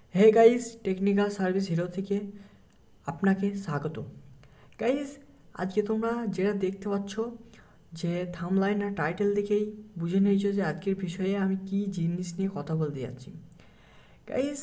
হে guys, technical service hero থেকে আপনাকে স্বাগত। গাইস, আজকে তোমরা যেটা দেখতে পাচ্ছ যে থাম্বলাইন আর টাইটেল দেখেই বুঝে নিয়েছো যে আজকের বিষয়ে আমি কি জিনিস নিয়ে কথা বলতে যাচ্ছি। গাইস,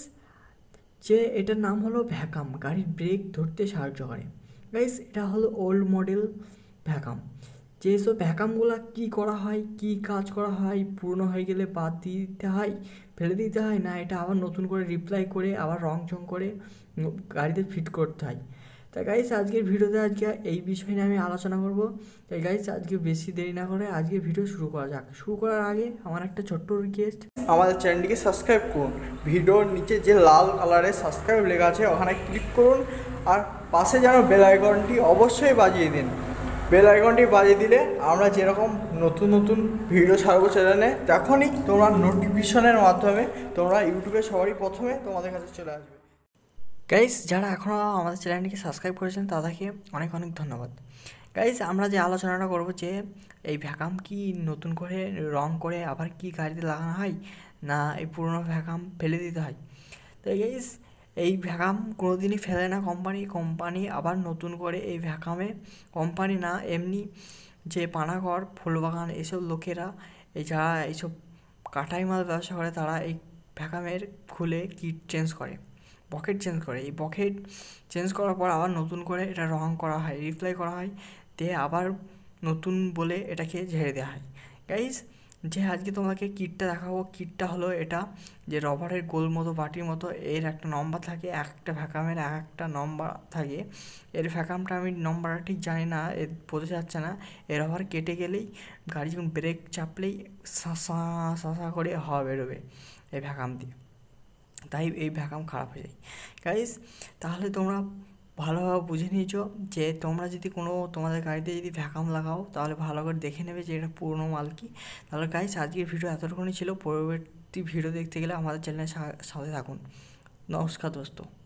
যে এটার নাম হলো ভ্যাকাম, গাড়ির ব্রেক ধরতে সাহায্য করে। গাইস, এটা হলো ওল্ড মডেল ভ্যাকাম। যেসব ভ্যাকামগুলো কী করা হয়, কী কাজ করা হয়, পুরনো হয়ে গেলে বাদ দিয়ে দিতে হয়, ফেলে দিতে হয়, না এটা আবার নতুন করে রিপ্লাই করে আবার রং চং করে গাড়িতে ফিট করতে হয়। তাই গাইস, আজকের ভিডিওতে আজকে এই বিষয় নিয়ে আমি আলোচনা করব। তাই গাইস, আজকে বেশি দেরি না করে আজকে ভিডিও শুরু করা যাক। শুরু করার আগে আমার একটা ছোট্ট রিকোয়েস্ট, আমাদের চ্যানেলটিকে সাবস্ক্রাইব করুন। ভিডিওর নিচে যে লাল কালারের সাবস্ক্রাইব লেখা আছে ওখানে ক্লিক করুন, আর পাশে যেন বেল আইকনটি অবশ্যই বাজিয়ে দিন। বেল আইকনটি বাজিয়ে দিলে আমরা যেরকম নতুন নতুন ভিডিও ছাড়বো চ্যানেলে, তখনই তোমরা নোটিফিকেশনের মাধ্যমে তোমরা ইউটিউবে সবারই প্রথমে তোমাদের কাছে চলে আসবে। গাইস, যারা এখনও আমাদের চ্যানেলটিকে সাবস্ক্রাইব করেছেন তাদেরকে অনেক অনেক ধন্যবাদ। গাইস, আমরা যে আলোচনাটা করব যে এই ভ্যাকাম কি নতুন করে রং করে আবার কি গাড়িতে লাগানো হয়, না এই পুরনো ভ্যাকাম ফেলে দিতে হয়। তাই গাইস, এই ভ্যাকাম কোনো দিনই ফেলে না কোম্পানি আবার নতুন করে এই ভ্যাকামে, কোম্পানি না এমনি যে পানাগড় ফুলবাগান এসব লোকেরা, এই যারা এইসব কাটাই মাল ব্যবসা করে, তারা এই ভ্যাকামের খুলে কিট চেঞ্জ করে, বকেট চেঞ্জ করে। এই বকেট চেঞ্জ করার পর আবার নতুন করে এটা রং করা হয়, রিপ্লাই করা হয়, দিয়ে আবার নতুন বলে এটাকে ঝেড়ে দেওয়া হয়। গাইস, যে আজকে তোমাকে কিটটা দেখাবো, কিটটা হলো এটা যে রবারের গোল মতো বাটির মতো এর একটা নম্বর থাকে, এক একটা ভ্যাকামের এক একটা নম্বর থাকে। এর ভ্যাকামটা আমি নম্বরটা ঠিক জানি না, এর বোঝা যাচ্ছে না। এর রবার কেটে গেলেই গাড়ি যখন ব্রেক চাপলেই শাঁসা শাঁসা করে হাওয়া বেরোবে এই ভ্যাকাম দিয়ে, তাই এই ভ্যাকাম খারাপ হয়ে যায়। গাইস, তাহলে তোমরা ভালোভাবে বুঝে নিয়েছো যে তোমরা যদি কোনো তোমাদের গাড়িতে যদি ভ্যাকাম লাগাও তাহলে ভালো করে দেখে নেবে যে এটা পুরনো মাল কি। তাহলে গাইস, আজকের ভিডিও এতটুকুনি ছিল। পরবর্তী ভিডিও দেখতে গেলে আমাদের চ্যানেলের সাথে থাকুন। নমস্কার দোস্ত।